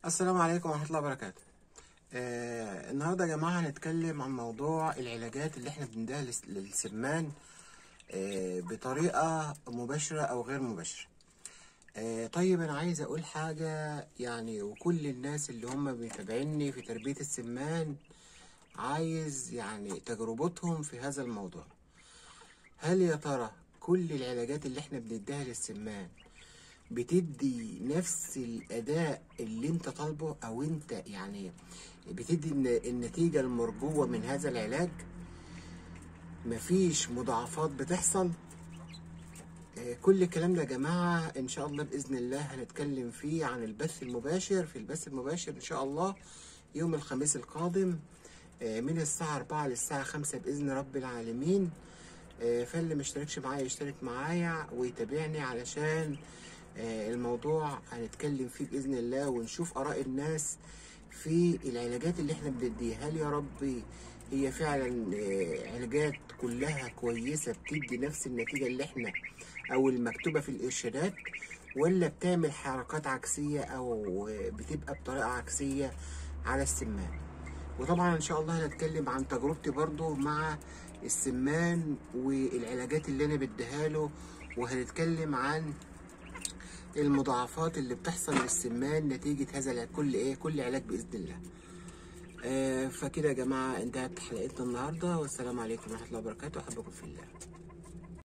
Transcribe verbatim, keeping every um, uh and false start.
السلام عليكم ورحمة الله وبركاته. آه النهارده يا جماعة هنتكلم عن موضوع العلاجات اللي احنا بنديها للس- للسمان آه بطريقة مباشرة أو غير مباشرة. آه طيب أنا عايز أقول حاجة يعني، وكل الناس اللي هم بيتابعيني في تربية السمان عايز يعني تجربتهم في هذا الموضوع. هل يا ترى كل العلاجات اللي احنا بنديها للسمان بتدي نفس الأداء اللي انت طالبه، او انت يعني بتدي الن- النتيجة المرجوة من هذا العلاج؟ مفيش مضاعفات بتحصل؟ آه، كل الكلام ده يا جماعة ان شاء الله بإذن الله هنتكلم فيه عن البث المباشر. في البث المباشر ان شاء الله يوم الخميس القادم آه، من الساعة أربعة للساعة خمسة بإذن رب العالمين. آه، فاللي مشتركش معايا يشترك معايا ويتابعني، علشان آه، الموضوع هنتكلم فيه بإذن الله ونشوف آراء الناس في العلاجات اللي احنا بنديها. هل يا ربي هي فعلا آه، علاجات كلها كويسة بتدي نفس النتيجة اللي احنا او المكتوبة في الإرشادات، ولا بتعمل حركات عكسية او آه، بتبقى بطريقة عكسية على السمان؟ وطبعا ان شاء الله هنتكلم عن تجربتي برضو مع السمان والعلاجات اللي انا بديها له، وهنتكلم عن المضاعفات اللي بتحصل للسمان نتيجة هذا الع- كل ايه كل علاج بإذن الله. آه فكده يا جماعة انتهت حلقتنا النهاردة، والسلام عليكم ورحمة الله وبركاته. أحبكم في الله.